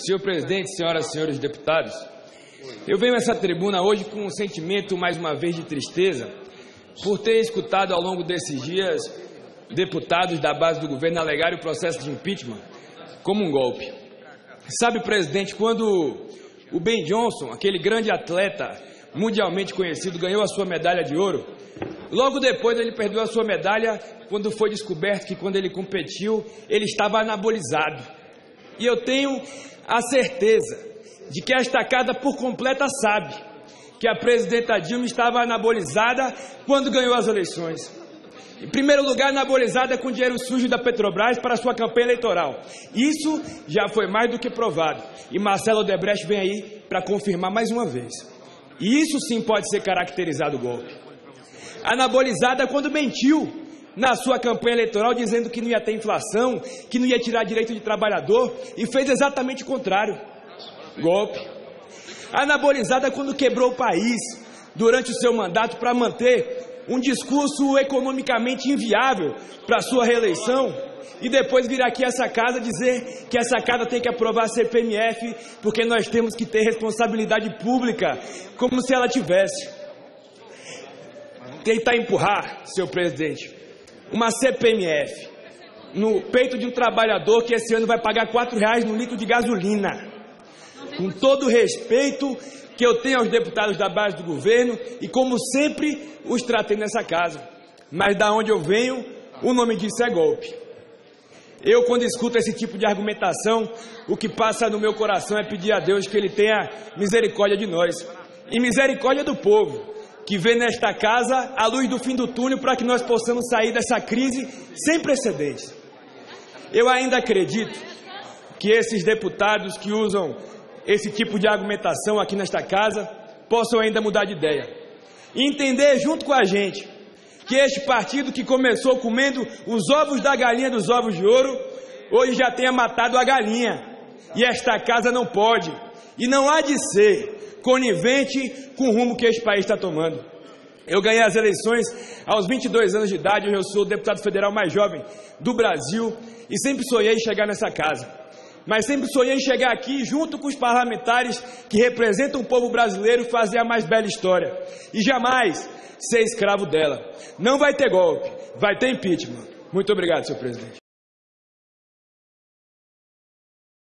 Senhor presidente, senhoras e senhores deputados, eu venho a essa tribuna hoje com um sentimento, mais uma vez, de tristeza, por ter escutado ao longo desses dias deputados da base do governo alegarem o processo de impeachment como um golpe. Sabe, presidente, quando o Ben Johnson, aquele grande atleta mundialmente conhecido, ganhou a sua medalha de ouro, logo depois ele perdeu a sua medalha quando foi descoberto que quando ele competiu, ele estava anabolizado. E eu tenho a certeza de que esta casa por completa sabe que a presidenta Dilma estava anabolizada quando ganhou as eleições. Em primeiro lugar, anabolizada com dinheiro sujo da Petrobras para sua campanha eleitoral. Isso já foi mais do que provado. E Marcelo Odebrecht vem aí para confirmar mais uma vez. E isso sim pode ser caracterizado golpe. Anabolizada quando mentiu na sua campanha eleitoral dizendo que não ia ter inflação, que não ia tirar direito de trabalhador e fez exatamente o contrário. Golpe. Anabolizada quando quebrou o país durante o seu mandato para manter um discurso economicamente inviável para sua reeleição e depois vir aqui a essa casa dizer que essa casa tem que aprovar a CPMF porque nós temos que ter responsabilidade pública, como se ela tivesse. Tentar empurrar, senhor presidente, uma CPMF no peito de um trabalhador que esse ano vai pagar R$4 no litro de gasolina. Com todo o respeito que eu tenho aos deputados da base do governo e como sempre os tratei nessa casa. Mas da onde eu venho, o nome disso é golpe. Eu, quando escuto esse tipo de argumentação, o que passa no meu coração é pedir a Deus que Ele tenha misericórdia de nós e misericórdia do povo, que vê nesta casa a luz do fim do túnel para que nós possamos sair dessa crise sem precedentes. Eu ainda acredito que esses deputados que usam esse tipo de argumentação aqui nesta casa possam ainda mudar de ideia e entender junto com a gente que este partido que começou comendo os ovos da galinha dos ovos de ouro, hoje já tenha matado a galinha. E esta casa não pode e não há de ser conivente com o rumo que este país está tomando. Eu ganhei as eleições aos 22 anos de idade, eu sou o deputado federal mais jovem do Brasil e sempre sonhei em chegar nessa casa. Mas sempre sonhei em chegar aqui junto com os parlamentares que representam o povo brasileiro e fazer a mais bela história. E jamais ser escravo dela. Não vai ter golpe, vai ter impeachment. Muito obrigado, senhor presidente.